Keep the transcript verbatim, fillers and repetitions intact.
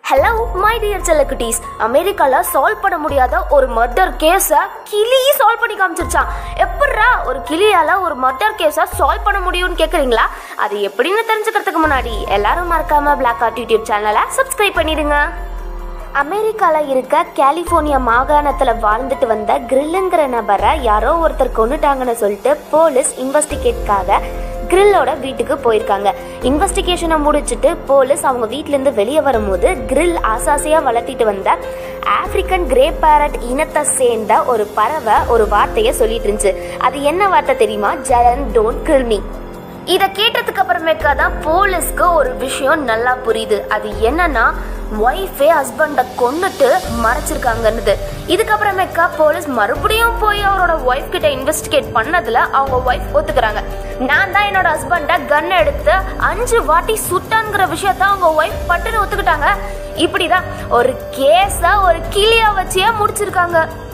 Hello my dear செல்லக்குட்டீஸ். அமெரிக்காவில் solve பண்ண முடியாத ஒரு மர்டர் கேஸை கிளி சால்வ் பண்ணி காமிச்சிருச்சான். எப்பட்றா ஒரு கிளியால் ஒரு மர்டர் கேஸை சால்வ் பண்ண முடியும்னு கேட்குறீங்களா? அது எப்படின்னு தெரிஞ்சுக்கிறதுக்கு முன்னாடி எல்லாரும் மறக்காம பிளாக் ஆர்ட் யூடியூப் சேனலை சப்ஸ்கிரைப் பண்ணிடுங்க. அமெரிக்காவில் இருக்க கலிஃபோர்னியா மாகாணத்தில் வாழ்ந்துட்டு வந்த கிரில்லுங்கிற நபரை யாரோ ஒருத்தர் கொண்டுட்டாங்கன்னு சொல்லிட்டு போலீஸ் இன்வெஸ்டிகேட்காக கிரில்லோட வீட்டுக்கு போயிருக்காங்க. இன்வெஸ்டிகேஷனை முடிச்சுட்டு போலீஸ் அவங்க வீட்டிலேருந்து வெளியே வரும்போது கிரில் ஆசாசியாக வளர்த்திட்டு வந்த ஆப்பிரிக்கன் கிரே பேரட் இனத்தை சேர்ந்த ஒரு பறவை ஒரு வார்த்தையை சொல்லிட்டு இருந்துச்சு. அது என்ன வார்த்தை தெரியுமா? ஜலன் டோன்ட் கில் மீ. இதை கேட்டதுக்கு அப்புறமேக்கா தான் போலீஸ்க்கு ஒரு விஷயம் நல்லா புரியுது. அது என்னன்னா, ஒய்ஃபே ஹஸ்பண்டை கொன்னுட்டு மறைச்சிருக்காங்கன்னு. இதுக்கப்புறமேக்கா போலீஸ் மறுபடியும் போய் அவரோட ஒய்ஃப் கிட்ட இன்வெஸ்டிகேட் பண்ணதுல அவங்க ஒய்ஃப் ஒத்துக்கிறாங்க. நான் தான் என்னோட ஹஸ்பண்டை கன் எடுத்து அஞ்சு வாட்டி சுட்டான்ங்கிற விஷயத்த அவங்க ஒய்ஃப் பட்டுன்னு ஒத்துக்கிட்டாங்க. இப்படிதான் ஒரு கேஸ ஒரு கிளியா வச்சே முடிச்சிருக்காங்க.